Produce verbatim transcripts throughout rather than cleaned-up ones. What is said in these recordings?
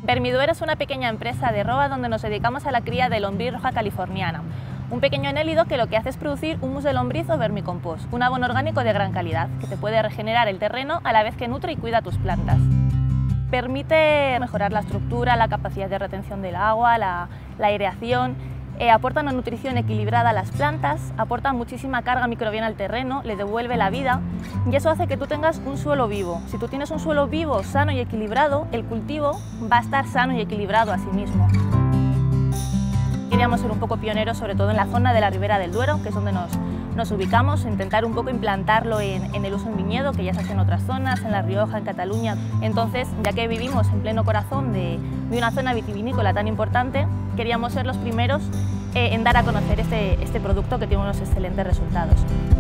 Vermiduero es una pequeña empresa de Roa donde nos dedicamos a la cría de lombriz roja californiana, un pequeño anélido que lo que hace es producir humus de lombriz o vermicompost, un abono orgánico de gran calidad que te puede regenerar el terreno a la vez que nutre y cuida tus plantas. Permite mejorar la estructura, la capacidad de retención del agua, la, la aireación, eh, aporta una nutrición equilibrada a las plantas, aporta muchísima carga microbiana al terreno, le devuelve la vida y eso hace que tú tengas un suelo vivo. Si tú tienes un suelo vivo, sano y equilibrado, el cultivo va a estar sano y equilibrado a sí mismo. Queríamos ser un poco pioneros, sobre todo en la zona de la Ribera del Duero, que es donde nos, nos ubicamos, intentar un poco implantarlo en, en el uso en viñedo, que ya se hace en otras zonas, en La Rioja, en Cataluña. Entonces, ya que vivimos en pleno corazón de, de una zona vitivinícola tan importante, queríamos ser los primeros eh, en dar a conocer este, este producto que tiene unos excelentes resultados.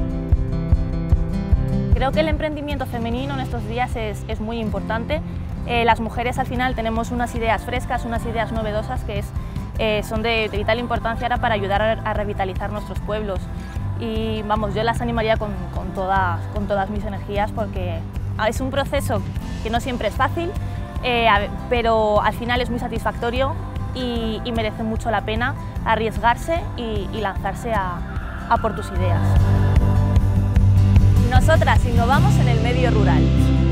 Creo que el emprendimiento femenino en estos días es, es muy importante. Eh, las mujeres al final tenemos unas ideas frescas, unas ideas novedosas que es Eh, son de, de vital importancia ahora para ayudar a, a revitalizar nuestros pueblos y vamos, yo las animaría con, con, todas, con todas mis energías porque es un proceso que no siempre es fácil, eh, pero al final es muy satisfactorio y, y merece mucho la pena arriesgarse y, y lanzarse a, a por tus ideas. Nosotras innovamos en el medio rural.